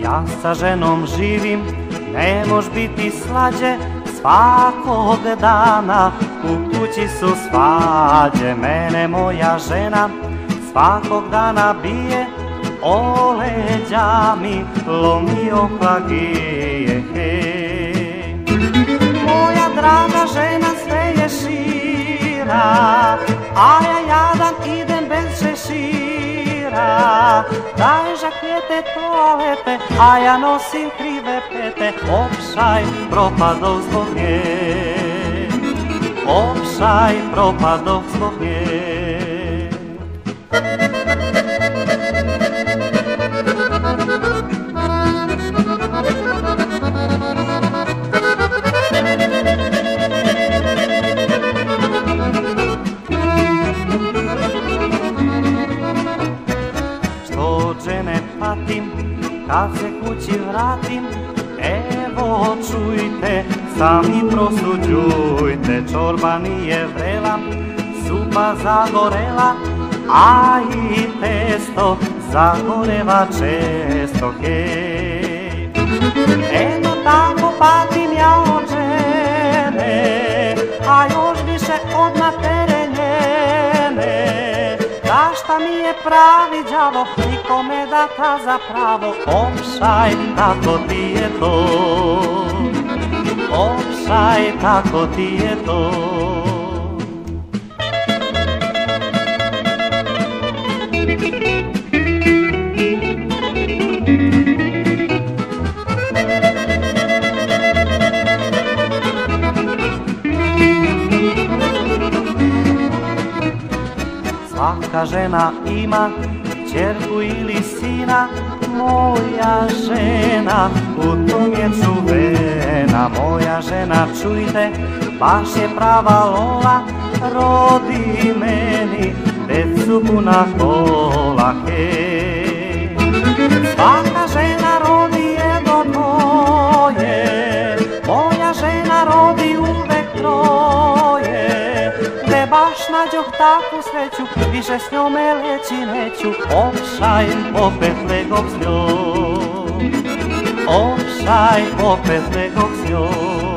Ja sa ženom živim, ne mož biti slađe, svakog dana u kući su svađe. Mene moja žena svakog dana bije, o leđa mi lomi opagije. Moja draga žena sve je šira, a ja jadan idem bez šešira. Daj žakljete, toalete, a ja nosim krive pete. Opšaj propadov zbog nje, opšaj propadov zbog nje. Što od žene patim, kad se kući vratim, evo čujte, sami prosuđujte. Čorba nije vrela, supa zagorela, a i testo zagoreva često, hej. Eto tako patim ja od žene, a još više od matere njene. Da šta mi je pravi đavo, nikome da ta zapravo. Opšaj, tako ti je to, opšaj, tako ti je to. Svaka žena ima ćerku ili sina, moja žena u tom je čuvena. Moja žena, čujte, baš je prava lola, rodi meni decu puna kola, hej. Svaka žena rodi jedno dvoje, moja žena rodi uvek troje. Gde baš nađoh takvu sreću, više s njome leći neću. Opšaj, opet legok s njom, opšaj, opet legok s njom.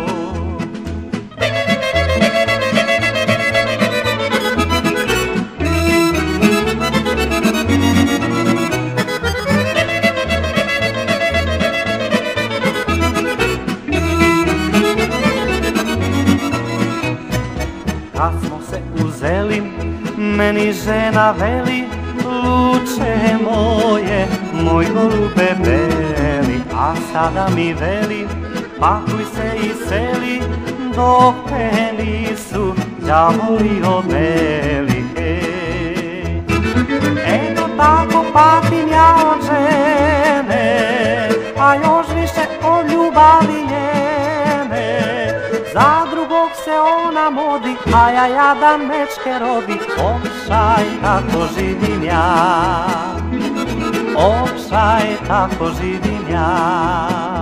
Kad smo se uzeli, meni žena veli, luče moje, moj golube beli. A sada mi veli, pakuj se i seli, dok te nisu đavoli odveli, hej. Eto tako patim ja od žene, a još više od ljubavi njene. Za drugog se ona modi, a ja jadan mečke rodi. Opšaj, tako živim ja, opšaj, tako živim ja.